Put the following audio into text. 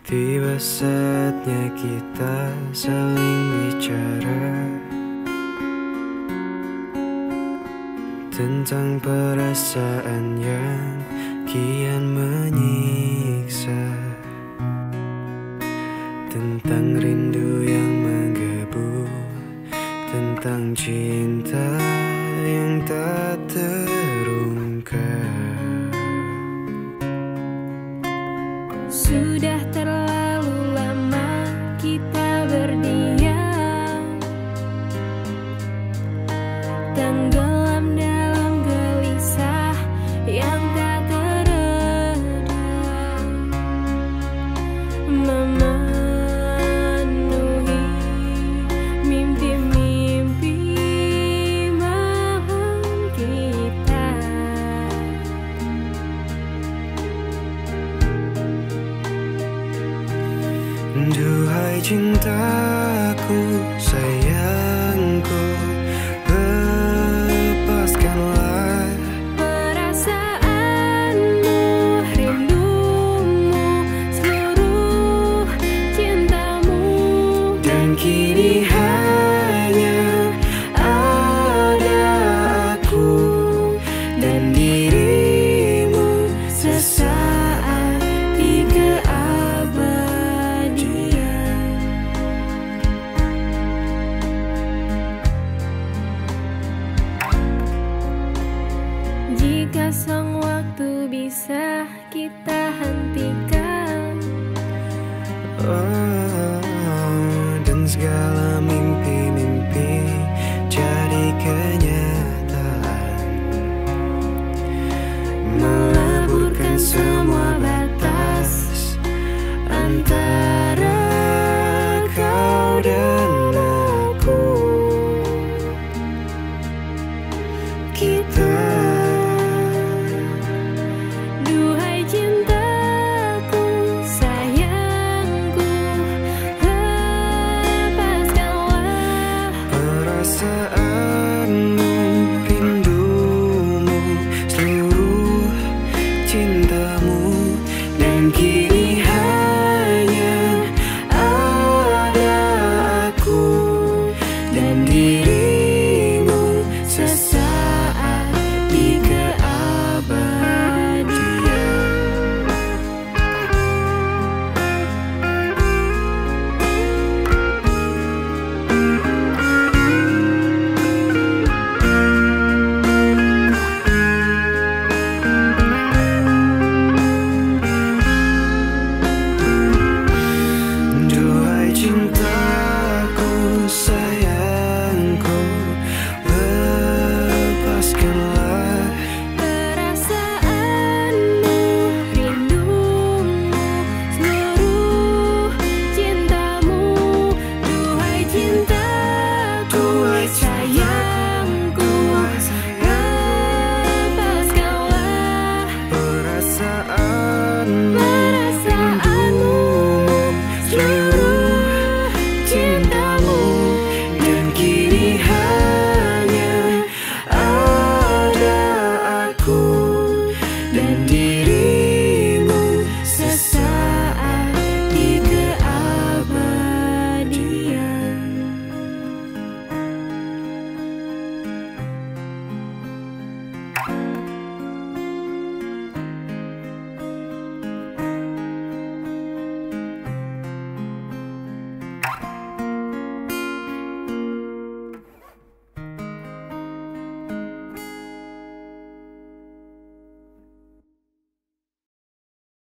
Tiba saatnya kita saling bicara tentang perasaan yang kian menyiksa, tentang rindu yang menggebu, tentang cinta yang tak terungkap. Sudah terlalu lama kita berdiam, tenggelam dalam gelisah yang tak teredam, memenuhi mimpi-mimpi malam kita. Duhai cintaku, sayangku, lepaskanlah perasaanmu, rindumu, seluruh cintamu. dan kini hanya ada aku dan dirimu sesaat di keabadian. Jika sang waktu bisa kita hentikan, Dan segala mimpi-mimpi jadi kenyataan, meleburkan semua batas antara kau dan aku. Kita duhai cintaku, sayangku, lepaskanlah perasaanmu, rindumu, seluruh cintamu, dan kini